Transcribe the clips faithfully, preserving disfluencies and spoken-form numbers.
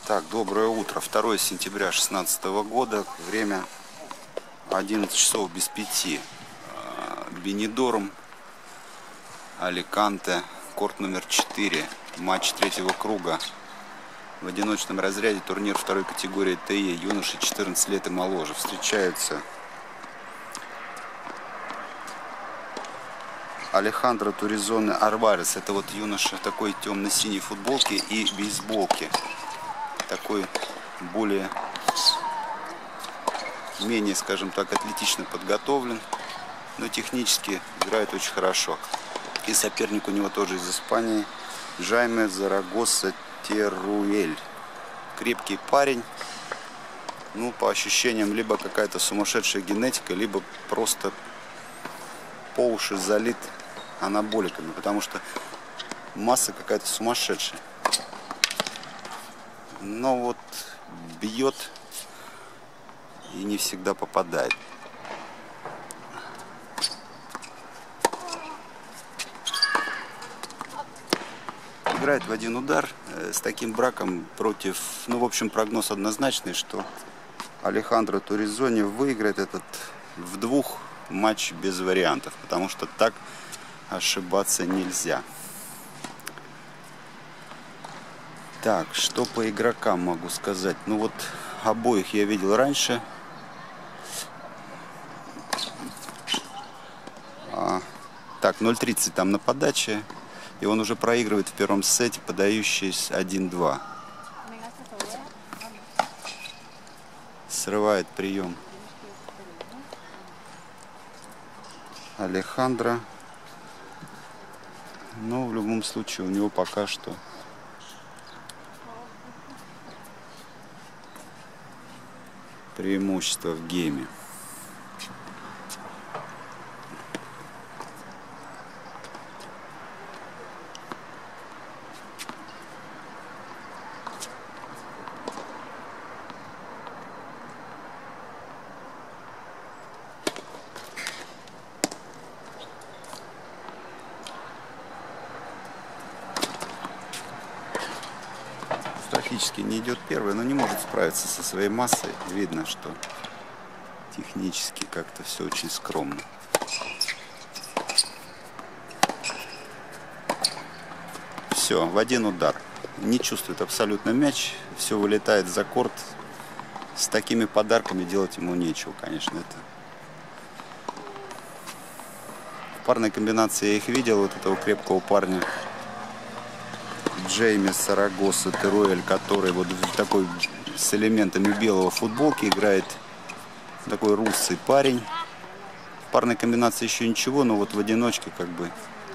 Так, доброе утро. второе сентября две тысячи шестнадцатого года. Время одиннадцать часов без пяти. Бенидорм, Аликанте, корт номер четыре. Матч третьего круга. В одиночном разряде турнир второй категории ТЕ. Юноши четырнадцать лет и моложе. Встречаются Алехандро Туризоне Альварес. Это вот юноша в такой темно-синей футболке и бейсболке. Такой более, менее, скажем так, атлетично подготовлен, но технически играет очень хорошо. И соперник у него тоже из Испании, Жайме Зарагоса Теруэль. Крепкий парень, ну, по ощущениям, либо какая-то сумасшедшая генетика, либо просто по уши залит анаболиками, потому что масса какая-то сумасшедшая. Но вот бьет и не всегда попадает. Играет в один удар с таким браком против... Ну, в общем, прогноз однозначный, что Алехандро Туризоне выиграет этот в двух матч без вариантов, потому что так ошибаться нельзя. Так, что по игрокам могу сказать? Ну вот, обоих я видел раньше. А, так, ноль тридцать там на подаче. И он уже проигрывает в первом сете, подающийся один-два. Срывает прием Алехандро. Но в любом случае у него пока что преимущество в гейме. Практически не идет первый, но не может справиться со своей массой. Видно, что технически как-то все очень скромно. Все, в один удар. Не чувствует абсолютно мяч. Все вылетает за корт. С такими подарками делать ему нечего, конечно. Это в парной комбинации я их видел, вот этого крепкого парня. Джейме Зарагоса Теруэль, который вот в такой с элементами белого футболки играет. Такой русый парень. В парной комбинации еще ничего, но вот в одиночке как бы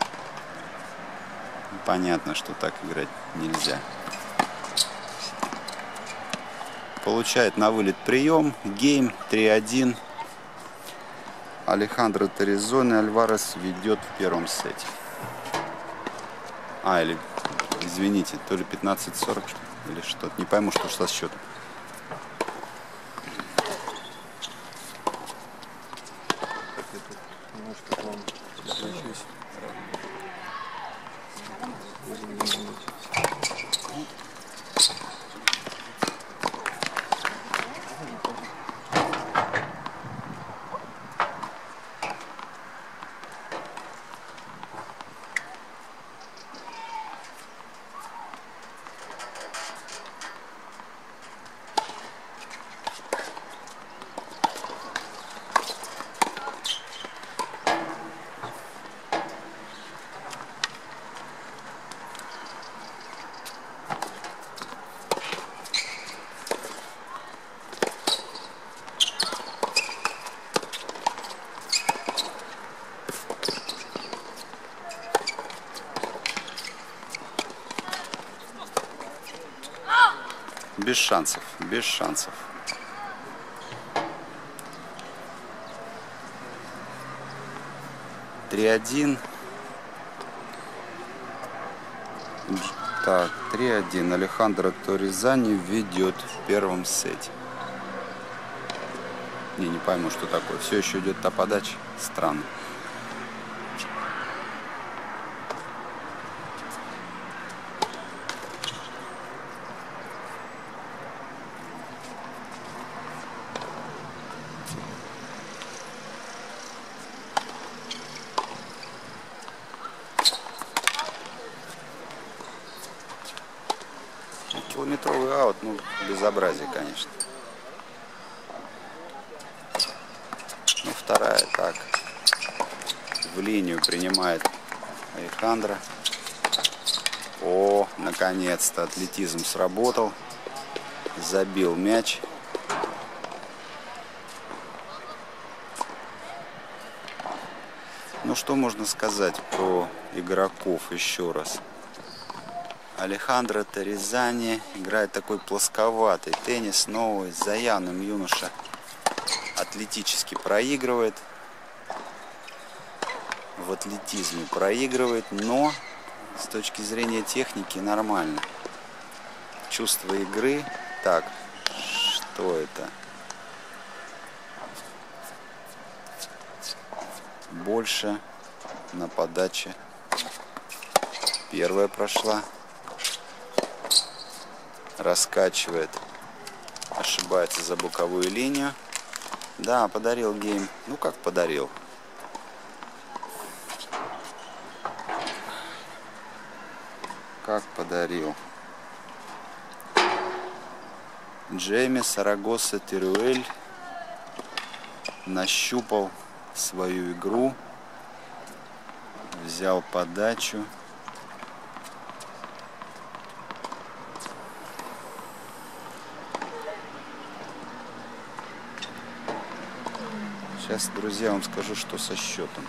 понятно, что так играть нельзя. Получает на вылет прием. Гейм три-один. Алехандро Туризоне Альварес ведет в первом сете. А, или... Извините, то ли пятнадцать сорок, или что-то. Не пойму, что со счетом. Без шансов, без шансов. три-один. Так, три-один. Алехандро Туризоне ведет в первом сете. Не, не пойму, что такое. Все еще идет та подача. Странно. Километровый аут, ну, безобразие, конечно. Ну, вторая так. В линию принимает Алехандро. О, наконец-то атлетизм сработал. Забил мяч. Ну, что можно сказать про игроков еще раз? Алехандро Торрезани играет такой плосковатый теннис, новый, с заядлым юноша. Атлетически проигрывает. В атлетизме проигрывает, но с точки зрения техники нормально. Чувство игры. Так, что это? Больше на подаче. Первая прошла. Раскачивает. Ошибается за боковую линию. Да, подарил гейм. Ну как подарил? Как подарил? Джейми Сарагоса Теруэль нащупал свою игру, взял подачу. Сейчас, друзья, вам скажу, что со счетом.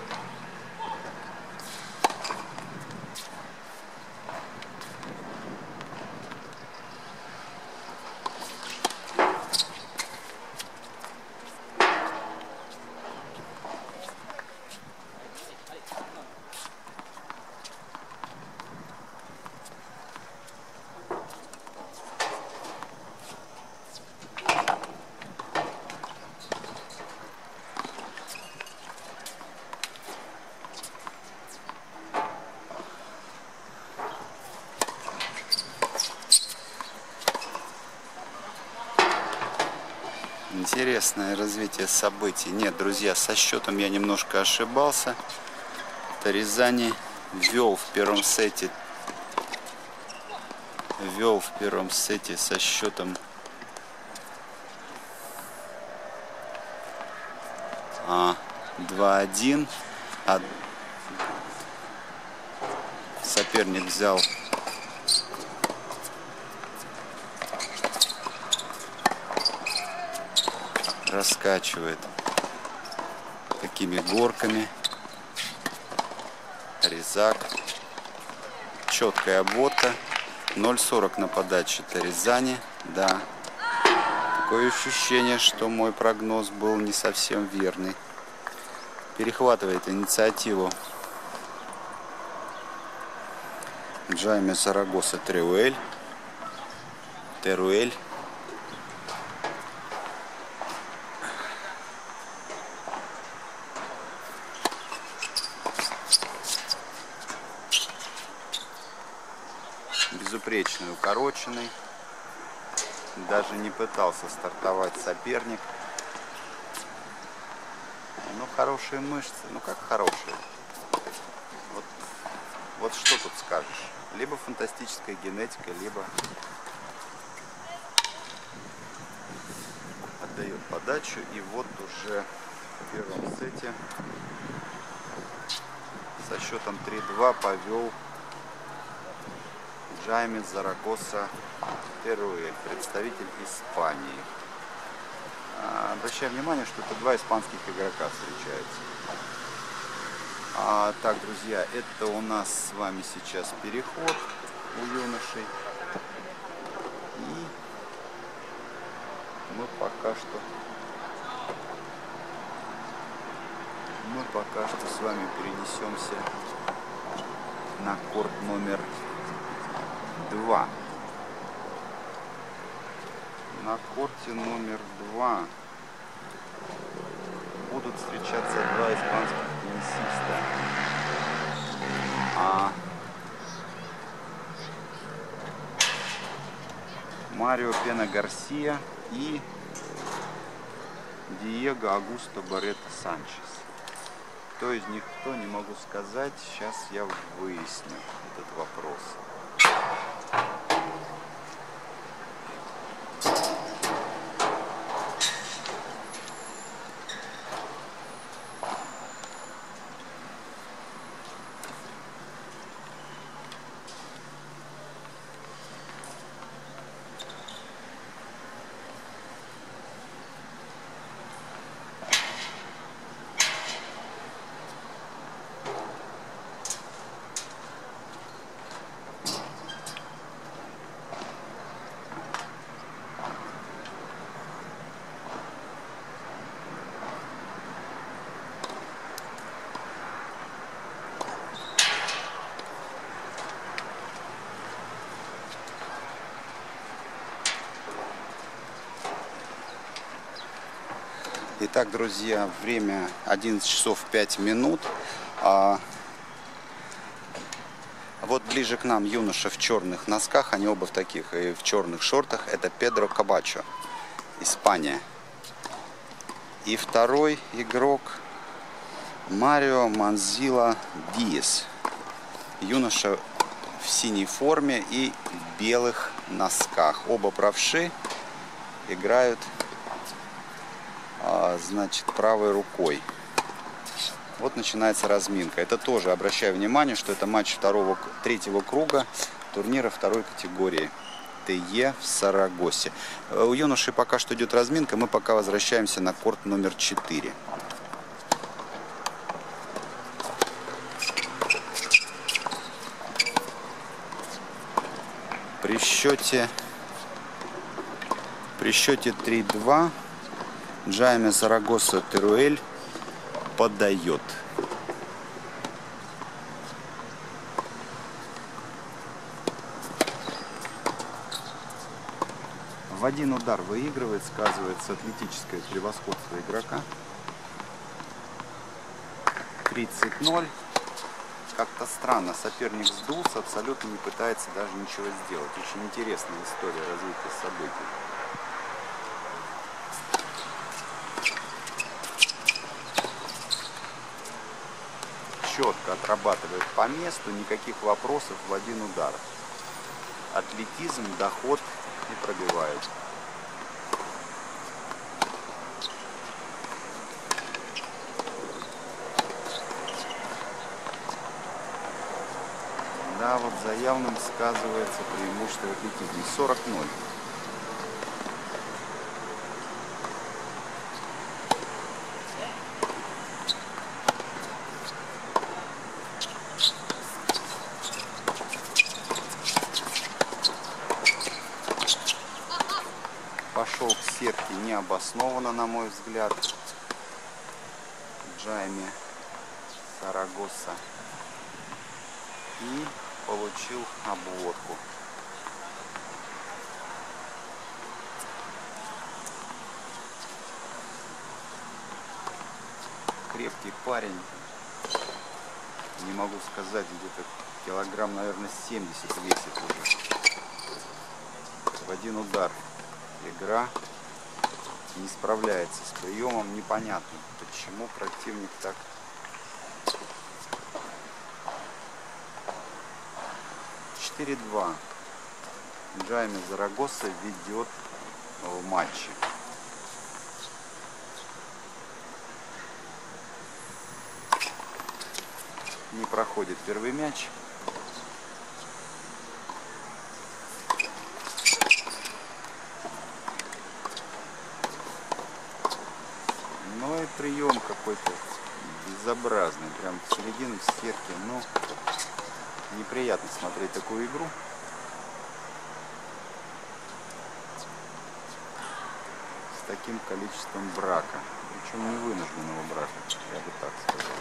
Интересное развитие событий. Нет, друзья, со счетом я немножко ошибался. Торрезани вел в первом сете. Вел в первом сете со счетом а, два один. А соперник взял раскачивает такими горками. Резак. Четкая обводка. ноль сорок на подаче Торрезани. Да. Такое ощущение, что мой прогноз был не совсем верный. Перехватывает инициативу Джейми Сарагоса Теруэль. Теруэль. Безупречный, укороченный. Даже не пытался стартовать соперник. Ну, хорошие мышцы. Ну, как хорошие. Вот, вот что тут скажешь. Либо фантастическая генетика, либо отдает подачу. И вот уже в первом сете со счетом три-два повел Джейми Сарагоса Теруэль, представитель Испании. Обращаю внимание, что это два испанских игрока встречаются. А, так, друзья, это у нас с вами сейчас переход у юношей. И мы пока что мы пока что с вами перенесемся на корт номер два. На корте номер два будут встречаться два испанских теннисиста. А Марио Пена Гарсия и Диего Агусто Баррета Санчес. Кто из них кто, не могу сказать. Сейчас я выясню этот вопрос. Итак, друзья, время одиннадцать часов пять минут. А вот ближе к нам юноша в черных носках, они оба в таких, и в черных шортах. Это Педро Кабачо, Испания. И второй игрок Марио Манзила Диес. Юноша в синей форме и белых носках. Оба правши, играют, а, значит, правой рукой. Вот начинается разминка. Это тоже, обращаю внимание, что это матч второго, третьего круга турнира второй категории ТЕ в Сарагосе. У юноши пока что идет разминка, мы пока возвращаемся на корт номер четыре. При счете, при счете три-два Джайме Зарагоса Теруэль подает. В один удар выигрывает, сказывается атлетическое превосходство игрока. тридцать ноль. Как-то странно, соперник сдулся, абсолютно не пытается даже ничего сделать. Очень интересная история развития событий. Четко отрабатывает по месту, никаких вопросов, в один удар. Атлетизм, доход и пробивает. Да, вот за явным сказывается преимущество в атлетизме. сорок ноль. Пошел к сетке необоснованно, на мой взгляд, Джайме Зарагоса. И получил обводку. Крепкий парень. Не могу сказать, где-то килограмм, наверное, семьдесят весит уже. В один удар. Игра не справляется с приемом. Непонятно, почему противник так... четыре-два. Джайме Зарагоса ведет в матче. Не проходит первый мяч. Ну и прием какой-то безобразный. Прям в середину сетки. Ну, неприятно смотреть такую игру. С таким количеством брака. Причем невынужденного брака, я бы так сказал.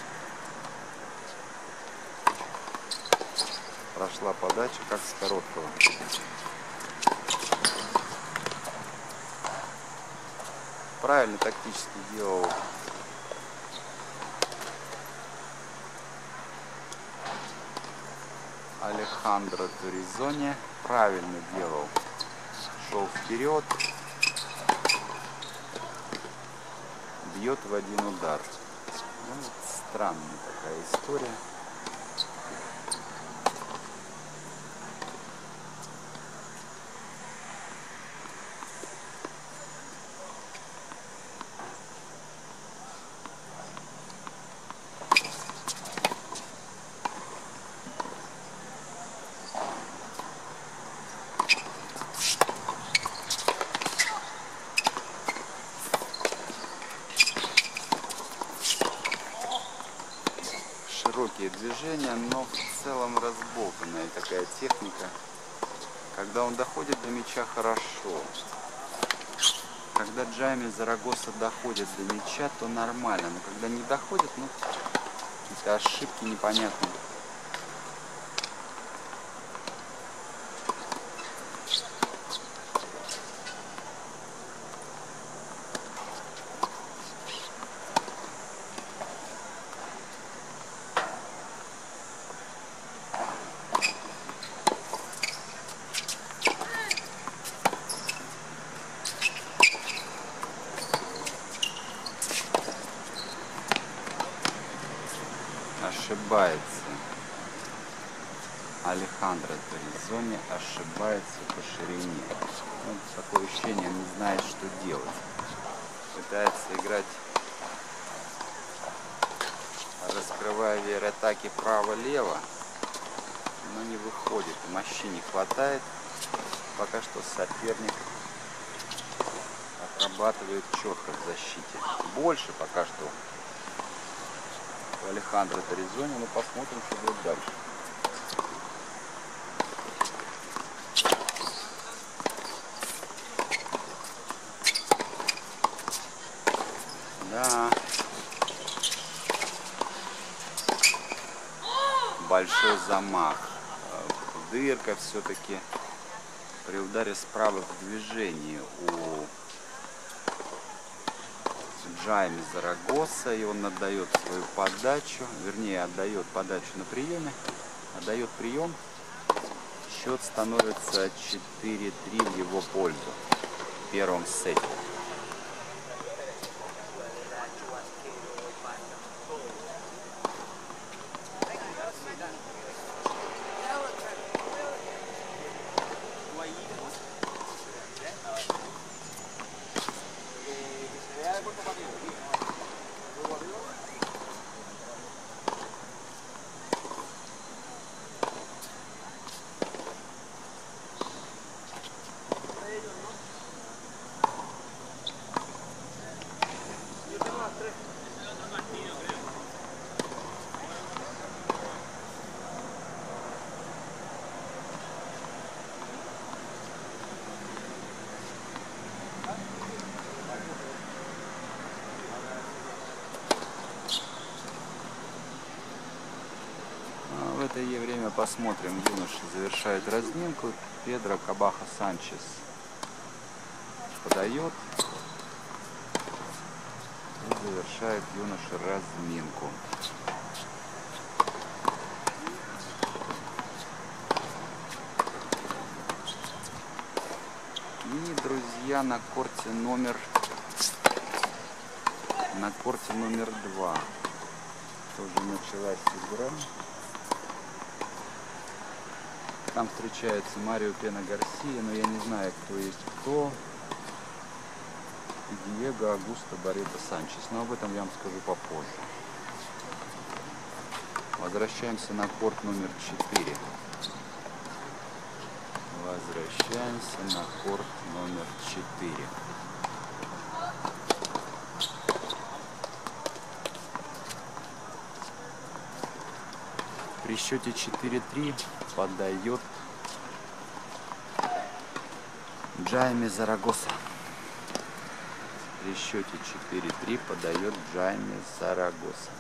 Прошла подача, как с короткого. Правильно тактически делал Алехандро Торизоне. Правильно делал. Шел вперед. Бьет в один удар. Ну, вот странная такая история. Широкие движения, но в целом разболтанная такая техника. Когда он доходит до мяча, хорошо. Когда Джайме Зарагоса доходит до мяча, то нормально. Но когда не доходит, ну, какие-то ошибки непонятные. Алехандро Торрезони ошибается по ширине. Ну, такое ощущение, он не знает, что делать. Пытается играть, раскрывая веер-атаки право-лево, но не выходит. Мощи не хватает. Пока что соперник отрабатывает четко в защите. Больше пока что у Алехандро Торрезони. Ну, посмотрим, что будет дальше. Да. Большой замах. Дырка все-таки при ударе справа в движении у Джайме Зарагоса. И он отдает свою подачу. Вернее, отдает подачу на приеме. Отдает прием. Счет становится четыре три в его пользу в первом сете. В это время посмотрим, юноша завершает разминку. Педро Кабахо Санчес подает и завершает юноша разминку. И, друзья, на корте номер на корте номер два тоже началась игра. Там встречается Марио Пена Гарсия, но я не знаю, кто есть кто. И Диего Агусто Баррето Санчес. Но об этом я вам скажу попозже. Возвращаемся на корт номер четыре. Возвращаемся на корт номер четыре. При счете четыре три подает Джайме Зарагоса. При счете четыре три подает Джайме Зарагоса.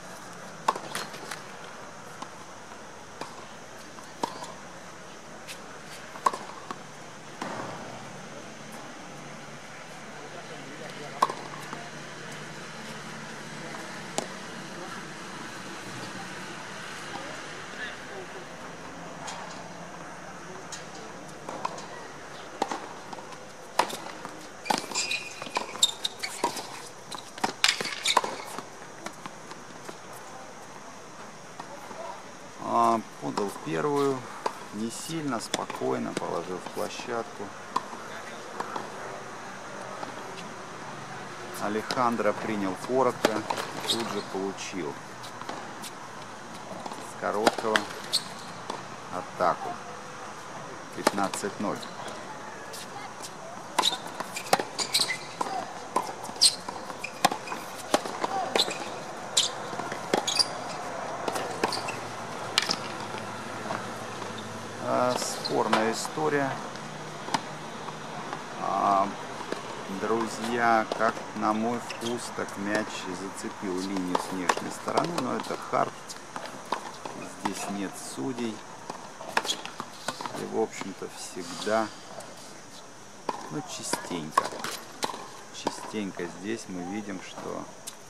Подал первую, не сильно, спокойно положил в площадку. Алехандро принял коротко и тут же получил с короткого атаку. пятнадцать ноль. Спорная история. А, друзья, как на мой вкус, так мяч зацепил линию с внешней стороны, но это хард. Здесь нет судей. И, в общем-то, всегда, ну, частенько, частенько здесь мы видим, что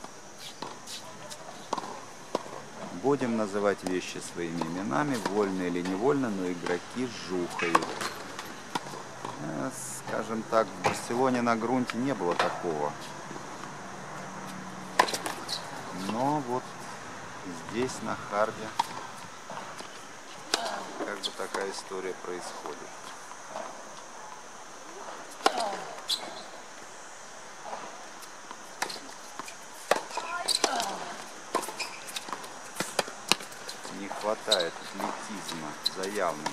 будем называть вещи своими именами, вольно или невольно, но игроки жухают. Скажем так, в Барселоне на грунте не было такого. Но вот здесь на харде как как бы такая история происходит. Не хватает атлетизма заявным.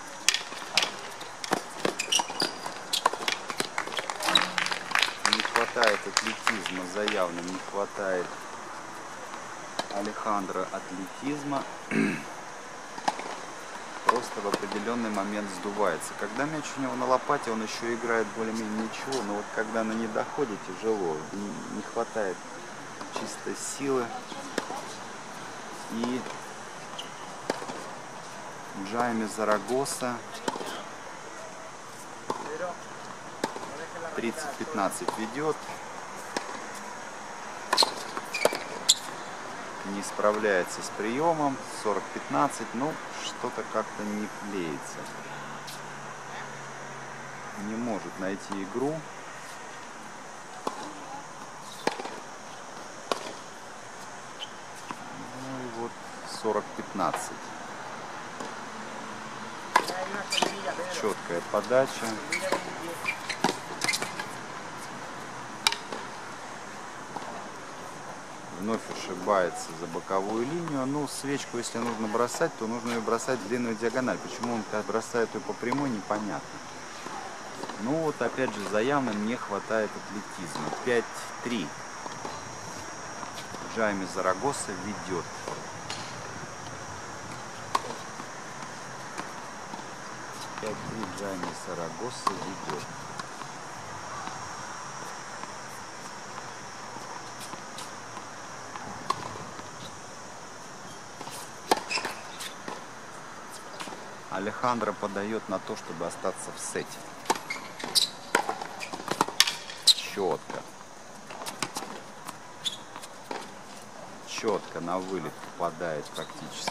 Не хватает атлетизма заявным, не хватает Алехандро атлетизма. Просто в определенный момент сдувается. Когда мяч у него на лопате, он еще играет более-менее ничего, но вот когда на не доходит, тяжело, не хватает чистой силы. И Джайме Зарагоса тридцать пятнадцать ведет. Не справляется с приемом. сорок пятнадцать. Ну, что-то как-то не клеится. Не может найти игру. Ну и вот сорок пятнадцать. Четкая подача. Вновь ошибается за боковую линию. Ну, свечку, если нужно бросать, то нужно ее бросать в длинную диагональ. Почему он бросает ее по прямой, непонятно. Ну вот, опять же, за явным не хватает атлетизма. пять три. Джайме Зарагоса ведет. пять три Джайме Зарагоса ведет. Алехандро подает на то, чтобы остаться в сете. Четко. Четко на вылет попадает практически.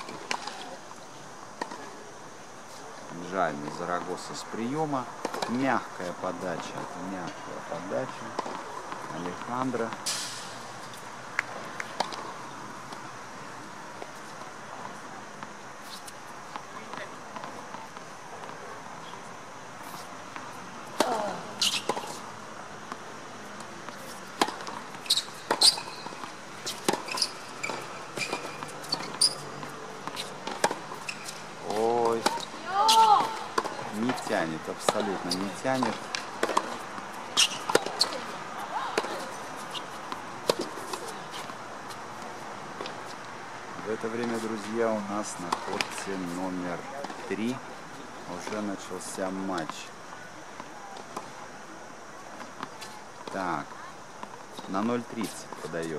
Джайме Зарагоса с приема. Мягкая подача. Мягкая подача. Алехандро. Не тянет, абсолютно не тянет. В это время, друзья, у нас на корте номер три уже начался матч. Так, на ноль тридцать подает.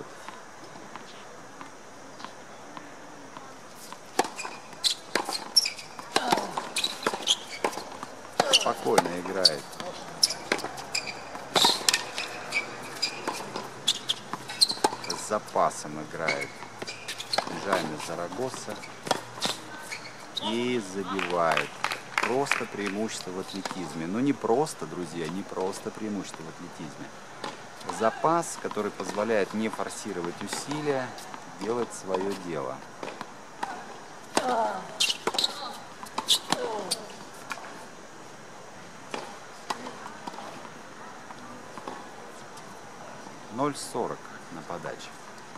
Спокойно играет. С запасом играет Джайме Зарагоса. И забивает. Просто преимущество в атлетизме. Но не просто, друзья, не просто преимущество в атлетизме. Запас, который позволяет не форсировать усилия, делать свое дело. ноль сорок на подаче.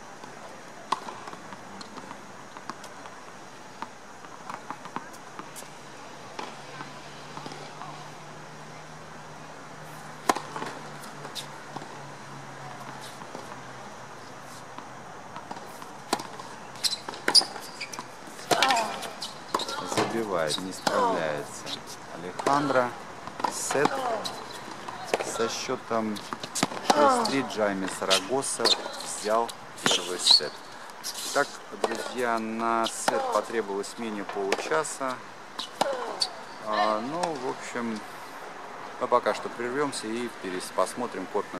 Забивает, не справляется Алехандро. Сет со счетом шесть три. Джайме Зарагоса взял первый сет. Так, друзья, на сет потребовалось менее получаса. А, ну, в общем, мы пока что прервемся и посмотрим корт.